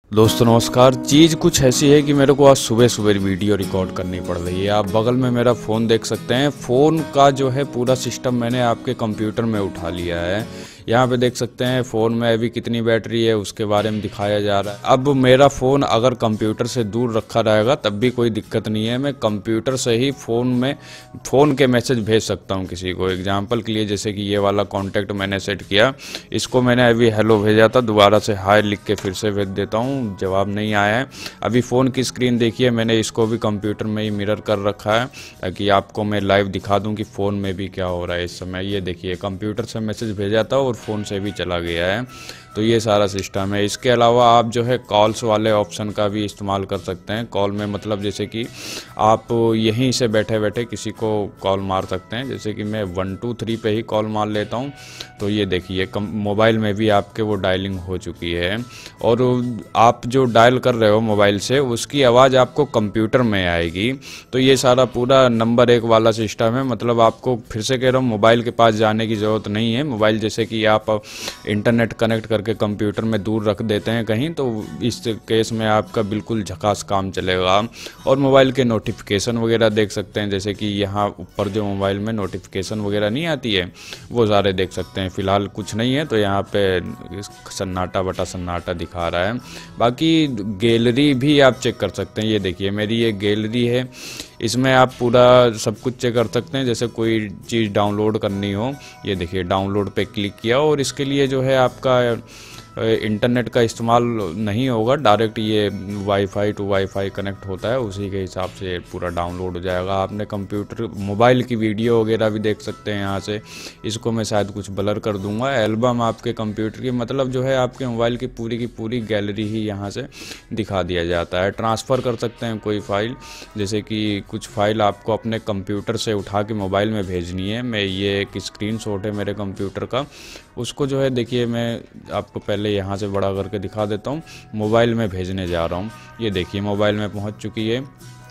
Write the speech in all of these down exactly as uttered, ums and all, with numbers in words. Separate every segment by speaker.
Speaker 1: दोस्तों नमस्कार। चीज़ कुछ ऐसी है कि मेरे को आज सुबह सुबह वीडियो रिकॉर्ड करनी पड़ रही है। आप बगल में मेरा फ़ोन देख सकते हैं। फ़ोन का जो है पूरा सिस्टम मैंने आपके कंप्यूटर में उठा लिया है। यहाँ पे देख सकते हैं फ़ोन में अभी कितनी बैटरी है उसके बारे में दिखाया जा रहा है। अब मेरा फ़ोन अगर कंप्यूटर से दूर रखा रहेगा तब भी कोई दिक्कत नहीं है। मैं कंप्यूटर से ही फ़ोन में फ़ोन के मैसेज भेज सकता हूँ किसी को। एग्जांपल के लिए जैसे कि ये वाला कॉन्टैक्ट मैंने सेट किया, इसको मैंने अभी हेलो भेजा था, दोबारा से हाय लिख के फिर से भेज देता हूँ, जवाब नहीं आया है। अभी फ़ोन की स्क्रीन देखिए, मैंने इसको भी कंप्यूटर में ही मिरर कर रखा है ताकि आपको मैं लाइव दिखा दूँ कि फ़ोन में भी क्या हो रहा है इस समय। ये देखिए कंप्यूटर से मैसेज भेजा था और फ़ोन से भी चला गया है। तो ये सारा सिस्टम है। इसके अलावा आप जो है कॉल्स वाले ऑप्शन का भी इस्तेमाल कर सकते हैं। कॉल में मतलब जैसे कि आप यहीं से बैठे बैठे किसी को कॉल मार सकते हैं। जैसे कि मैं वन टू थ्री पे ही कॉल मार लेता हूँ। तो ये देखिए मोबाइल में भी आपके वो डायलिंग हो चुकी है और आप जो डायल कर रहे हो मोबाइल से उसकी आवाज़ आपको कंप्यूटर में आएगी। तो ये सारा पूरा नंबर एक वाला सिस्टम है। मतलब आपको फिर से कह रहा हूँ, मोबाइल के पास जाने की ज़रूरत नहीं है। मोबाइल जैसे कि आप इंटरनेट कनेक्ट करके कंप्यूटर में दूर रख देते हैं कहीं, तो इस केस में आपका बिल्कुल झकास काम चलेगा। और मोबाइल के नोटिफिकेशन वगैरह देख सकते हैं। जैसे कि यहाँ ऊपर जो मोबाइल में नोटिफिकेशन वगैरह नहीं आती है वो सारे देख सकते हैं। फ़िलहाल कुछ नहीं है तो यहाँ पे सन्नाटा बटा सन्नाटा दिखा रहा है। बाकी गैलरी भी आप चेक कर सकते हैं। ये देखिए मेरी ये गैलरी है, इसमें आप पूरा सब कुछ चेक कर सकते हैं। जैसे कोई चीज़ डाउनलोड करनी हो, ये देखिए डाउनलोड पे क्लिक किया और इसके लिए जो है आपका इंटरनेट का इस्तेमाल नहीं होगा, डायरेक्ट ये वाईफाई टू वाईफाई कनेक्ट होता है, उसी के हिसाब से पूरा डाउनलोड हो जाएगा। आपने कंप्यूटर मोबाइल की वीडियो वगैरह भी देख सकते हैं यहाँ से। इसको मैं शायद कुछ ब्लर कर दूंगा। एल्बम आपके कंप्यूटर की मतलब जो है आपके मोबाइल की पूरी की पूरी गैलरी ही यहाँ से दिखा दिया जाता है। ट्रांसफ़र कर सकते हैं कोई फ़ाइल, जैसे कि कुछ फ़ाइल आपको अपने कंप्यूटर से उठा के मोबाइल में भेजनी है। मैं ये एक स्क्रीनशॉट है मेरे कंप्यूटर का, उसको जो है देखिए मैं आपको पहले यहाँ से बड़ा करके दिखा देता हूँ। मोबाइल में भेजने जा रहा हूँ। ये देखिए मोबाइल में पहुँच चुकी है।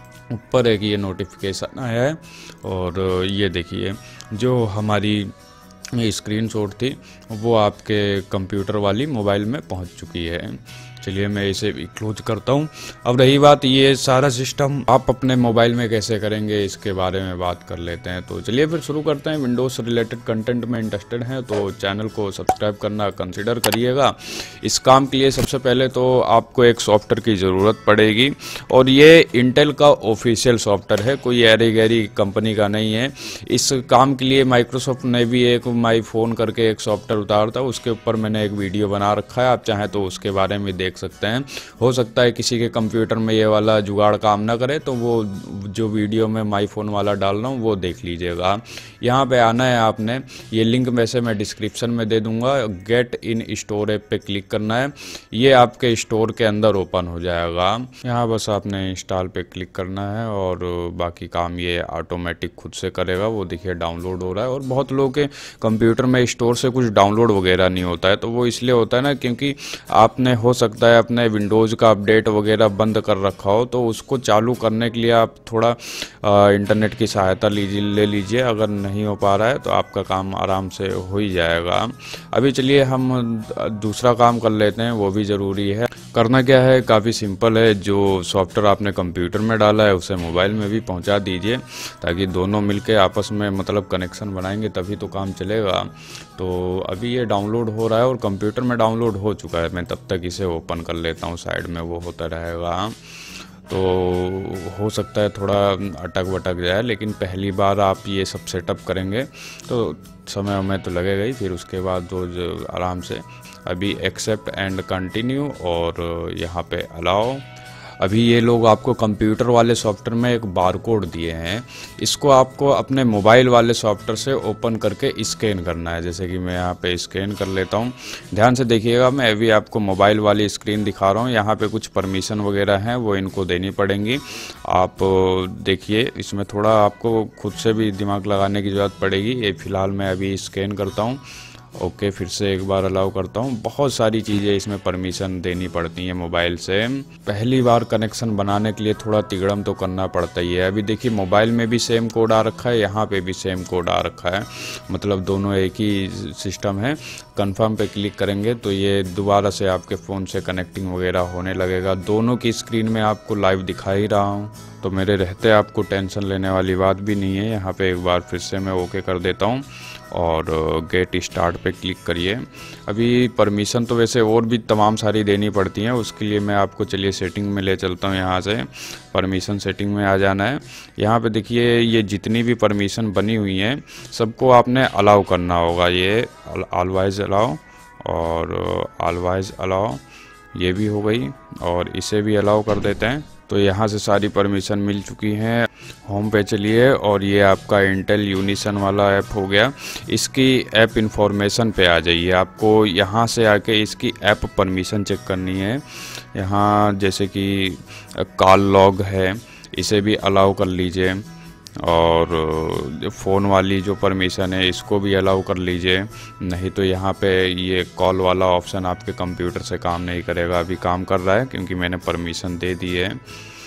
Speaker 1: ऊपर एक ये नोटिफिकेशन आया है और ये देखिए जो हमारी स्क्रीनशॉट थी वो आपके कंप्यूटर वाली मोबाइल में पहुँच चुकी है। चलिए मैं इसे भी क्लोज करता हूँ। अब रही बात ये सारा सिस्टम आप अपने मोबाइल में कैसे करेंगे इसके बारे में बात कर लेते हैं। तो चलिए फिर शुरू करते हैं। विंडोज़ रिलेटेड कंटेंट में इंटरेस्टेड हैं तो चैनल को सब्सक्राइब करना कंसिडर करिएगा। इस काम के लिए सबसे पहले तो आपको एक सॉफ्टवेयर की ज़रूरत पड़ेगी और ये इंटेल का ऑफिशियल सॉफ्टवेयर है, कोई ऐरी गैरी कंपनी का नहीं है। इस काम के लिए माइक्रोसॉफ्ट ने भी एक माई फ़ोन करके एक सॉफ्टवेयर उतारा था, उसके ऊपर मैंने एक वीडियो बना रखा है। आप चाहें तो उसके बारे में देख सकते हैं। हो सकता है किसी के कंप्यूटर में ये वाला जुगाड़ काम ना करे तो वो जो वीडियो में माई फ़ोन वाला डाल रहा हूँ वो देख लीजिएगा। यहाँ पे आना है आपने, ये लिंक वैसे मैं डिस्क्रिप्शन में दे दूंगा। गेट इन स्टोर ऐप पे क्लिक करना है, ये आपके स्टोर के अंदर ओपन हो जाएगा। यहाँ बस आपने इंस्टॉल पे क्लिक करना है और बाकी काम ये ऑटोमेटिक खुद से करेगा। वो देखिए डाउनलोड हो रहा है। और बहुत लोगों के कंप्यूटर में स्टोर से कुछ डाउनलोड वगैरह नहीं होता है, तो वो इसलिए होता है ना क्योंकि आपने हो सकता है अपने विंडोज़ का अपडेट वगैरह बंद कर रखा हो, तो उसको चालू करने के लिए आप थोड़ा आ, इंटरनेट की सहायता लीजिए ले लीजिए। अगर नहीं हो पा रहा है तो आपका काम आराम से हो ही जाएगा। अभी चलिए हम दूसरा काम कर लेते हैं, वो भी ज़रूरी है। करना क्या है, काफ़ी सिंपल है। जो सॉफ्टवेयर आपने कंप्यूटर में डाला है उसे मोबाइल में भी पहुंचा दीजिए ताकि दोनों मिलके आपस में मतलब कनेक्शन बनाएंगे तभी तो काम चलेगा। तो अभी ये डाउनलोड हो रहा है और कंप्यूटर में डाउनलोड हो चुका है। मैं तब तक इसे ओपन कर लेता हूँ, साइड में वो होता रहेगा। तो हो सकता है थोड़ा अटक वटक जाए, लेकिन पहली बार आप ये सब सेटअप करेंगे तो समय में तो लगेगा ही। फिर उसके बाद तो जो आराम से अभी एक्सेप्ट एंड कंटिन्यू और यहाँ पे अलाउ। अभी ये लोग आपको कंप्यूटर वाले सॉफ्टवेयर में एक बारकोड दिए हैं, इसको आपको अपने मोबाइल वाले सॉफ्टवेयर से ओपन करके स्कैन करना है। जैसे कि मैं यहाँ पे स्कैन कर लेता हूँ। ध्यान से देखिएगा, मैं अभी आपको मोबाइल वाली स्क्रीन दिखा रहा हूँ। यहाँ पे कुछ परमिशन वगैरह हैं वो इनको देनी पड़ेंगी। आप देखिए इसमें थोड़ा आपको खुद से भी दिमाग लगाने की ज़रूरत पड़ेगी। ये फ़िलहाल मैं अभी स्कैन करता हूँ ओके, फिर से एक बार अलाउ करता हूँ। बहुत सारी चीज़ें इसमें परमिशन देनी पड़ती हैं मोबाइल से। पहली बार कनेक्शन बनाने के लिए थोड़ा तिगड़म तो करना पड़ता ही है। अभी देखिए मोबाइल में भी सेम कोड आ रखा है, यहाँ पे भी सेम कोड आ रखा है, मतलब दोनों एक ही सिस्टम है। कंफर्म पे क्लिक करेंगे तो ये दोबारा से आपके फ़ोन से कनेक्टिंग वगैरह होने लगेगा। दोनों की स्क्रीन में आपको लाइव दिखा ही रहा हूँ, तो मेरे रहते आपको टेंशन लेने वाली बात भी नहीं है। यहाँ पे एक बार फिर से मैं ओके कर देता हूँ और गेट स्टार्ट पे क्लिक करिए। अभी परमिशन तो वैसे और भी तमाम सारी देनी पड़ती हैं, उसके लिए मैं आपको चलिए सेटिंग में ले चलता हूँ। यहाँ से परमिशन सेटिंग में आ जाना है। यहाँ पे देखिए ये जितनी भी परमिशन बनी हुई हैं सबको आपने अलाउ करना होगा। ये ऑलवाइज अलाउ और ऑलवाइज अलाउ, ये भी हो गई और इसे भी अलाउ कर देते हैं। तो यहाँ से सारी परमिशन मिल चुकी हैं। होम पे चलिए और ये आपका इंटेल यूनिसन वाला ऐप हो गया। इसकी ऐप इंफॉर्मेशन पे आ जाइए। आपको यहाँ से आके इसकी ऐप परमिशन चेक करनी है। यहाँ जैसे कि कॉल लॉग है, इसे भी अलाउ कर लीजिए और फ़ोन वाली जो परमिशन है इसको भी अलाउ कर लीजिए। नहीं तो यहाँ पे ये कॉल वाला ऑप्शन आपके कंप्यूटर से काम नहीं करेगा। अभी काम कर रहा है क्योंकि मैंने परमिशन दे दी है।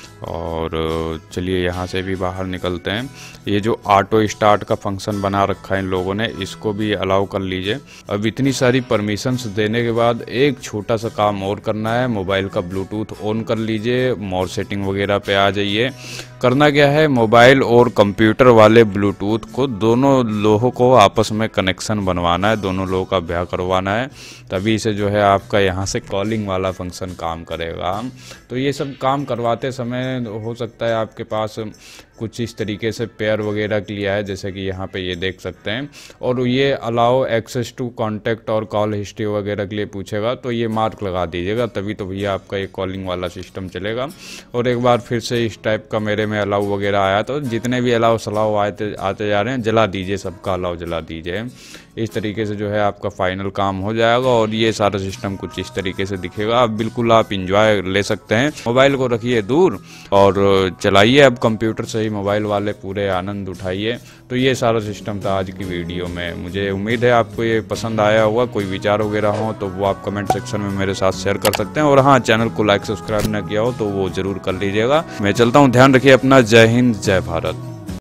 Speaker 1: और चलिए यहाँ से भी बाहर निकलते हैं। ये जो ऑटो स्टार्ट का फंक्शन बना रखा है इन लोगों ने, इसको भी अलाउ कर लीजिए। अब इतनी सारी परमिशंस देने के बाद एक छोटा सा काम और करना है। मोबाइल का ब्लूटूथ ऑन कर लीजिए, मोर सेटिंग वगैरह पे आ जाइए। करना क्या है, मोबाइल और कंप्यूटर वाले ब्लूटूथ को दोनों लोगों को आपस में कनेक्शन बनवाना है, दोनों लोगों का ब्याह करवाना है, तभी से जो है आपका यहाँ से कॉलिंग वाला फंक्शन काम करेगा। तो ये सब काम करवाते समय हो सकता है आपके पास कुछ इस तरीके से पेयर वगैरह किया है, जैसे कि यहाँ पे ये देख सकते हैं। और ये अलाउ एक्सेस टू कॉन्टैक्ट और कॉल हिस्ट्री वगैरह के लिए पूछेगा, तो ये मार्क लगा दीजिएगा, तभी तो भैया आपका ये कॉलिंग वाला सिस्टम चलेगा। और एक बार फिर से इस टाइप का मेरे में अलाउ वगैरह आया, तो जितने भी अलाउ सलाउ आते आते जा रहे हैं जला दीजिए, सबका अलाउ जला दीजिए। इस तरीके से जो है आपका फाइनल काम हो जाएगा और ये सारा सिस्टम कुछ इस तरीके से दिखेगा। अब बिल्कुल आप इंजॉय ले सकते हैं। मोबाइल को रखिए दूर और चलाइए अब कंप्यूटर से ही मोबाइल वाले पूरे आनंद उठाइए। तो ये सारा सिस्टम था आज की वीडियो में। मुझे उम्मीद है आपको ये पसंद आया होगा। कोई विचार वगैरह हो तो वो आप कमेंट सेक्शन में मेरे साथ शेयर कर सकते हैं। और हाँ, चैनल को लाइक सब्सक्राइब ना किया हो तो वो जरूर कर लीजिएगा। मैं चलता हूँ, ध्यान रखिए अपना। जय हिंद, जय भारत।